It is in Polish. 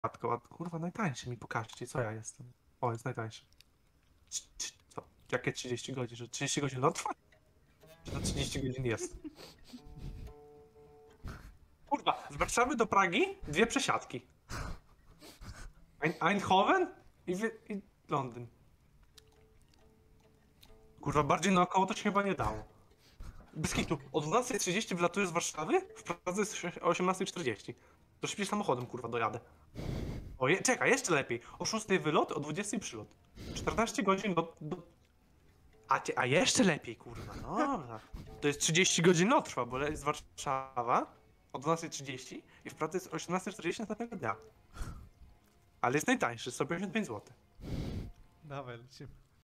a kurwa najtańszy mi pokażcie, co ja jestem. O, jest najtańszy. Co? Jakie 30 godzin? Że 30 godzin lot trwa? Czy to 30 godzin jest? Kurwa, z Warszawy do Pragi 2 przesiadki. Eindhoven i Londyn. Kurwa, bardziej naokoło to się chyba nie dało. Bez kitu, o 12:30 wylatuję z Warszawy, w Pradze jest o 18:40. To szybciej samochodem, kurwa, dojadę. O, czekaj, jeszcze lepiej. O 6:00 wylot, o 20:00 przylot. 14 godzin a jeszcze lepiej, kurwa, no dobra. To jest 30 godzin lot trwa, bo jest Warszawa o 12:30 i w Pradze jest o 18:40 następnego dnia. Ale jest najtańszy, 155 zł. Dawaj, lecimy.